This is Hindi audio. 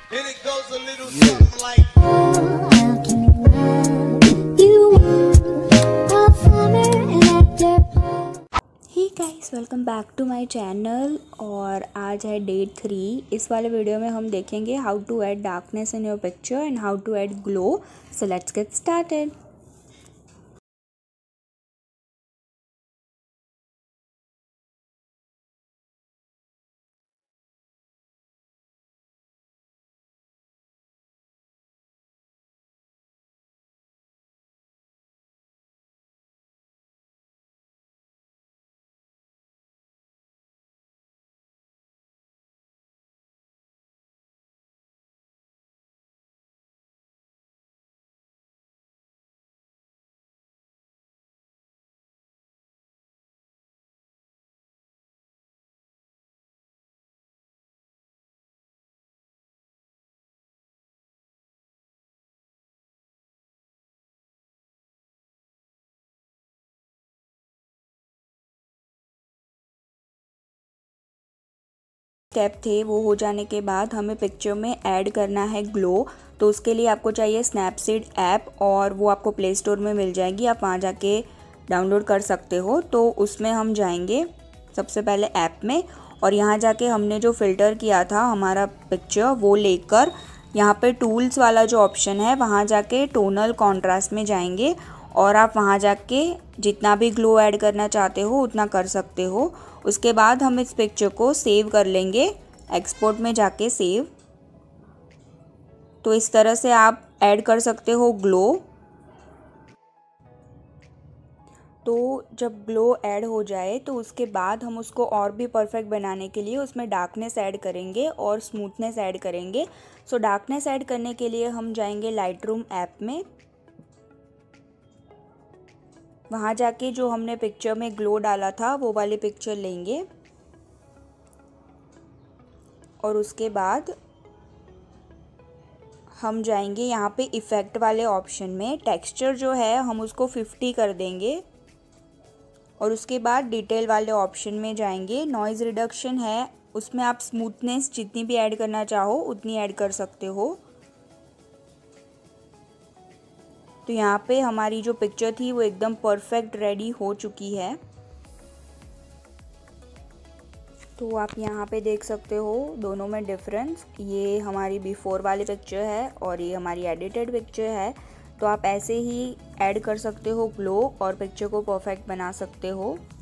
And it goes a little something like hey guys, welcome back to my channel. और आज है डे 3। इस वाले वीडियो में हम देखेंगे how to add darkness in your picture and how to add glow. So let's get started. Step थे वो हो जाने के बाद हमें पिक्चर में ऐड करना है ग्लो। तो उसके लिए आपको चाहिए स्नैपसीड ऐप, और वो आपको प्ले स्टोर में मिल जाएगी, आप वहाँ जाके डाउनलोड कर सकते हो। तो उसमें हम जाएंगे सबसे पहले ऐप में, और यहाँ जाके हमने जो फ़िल्टर किया था हमारा पिक्चर वो लेकर यहाँ पे टूल्स वाला जो ऑप्शन है वहाँ जाके टोनल कॉन्ट्रास्ट में जाएंगे, और आप वहाँ जाके जितना भी ग्लो ऐड करना चाहते हो उतना कर सकते हो। उसके बाद हम इस पिक्चर को सेव कर लेंगे, एक्सपोर्ट में जाके सेव। तो इस तरह से आप ऐड कर सकते हो ग्लो। तो जब ग्लो ऐड हो जाए तो उसके बाद हम उसको और भी परफेक्ट बनाने के लिए उसमें डार्कनेस ऐड करेंगे और स्मूथनेस ऐड करेंगे। सो डार्कनेस ऐड करने के लिए हम जाएंगे लाइटरूम ऐप में। वहाँ जाके जो हमने पिक्चर में ग्लो डाला था वो वाली पिक्चर लेंगे, और उसके बाद हम जाएंगे यहाँ पे इफ़ेक्ट वाले ऑप्शन में। टेक्सचर जो है हम उसको 50 कर देंगे, और उसके बाद डिटेल वाले ऑप्शन में जाएंगे। नॉइज़ रिडक्शन है, उसमें आप स्मूथनेस जितनी भी ऐड करना चाहो उतनी ऐड कर सकते हो। तो यहाँ पे हमारी जो पिक्चर थी वो एकदम परफेक्ट रेडी हो चुकी है। तो आप यहाँ पे देख सकते हो दोनों में डिफरेंस। ये हमारी बिफ़ोर वाली पिक्चर है और ये हमारी एडिटेड पिक्चर है। तो आप ऐसे ही ऐड कर सकते हो ग्लो और पिक्चर को परफेक्ट बना सकते हो।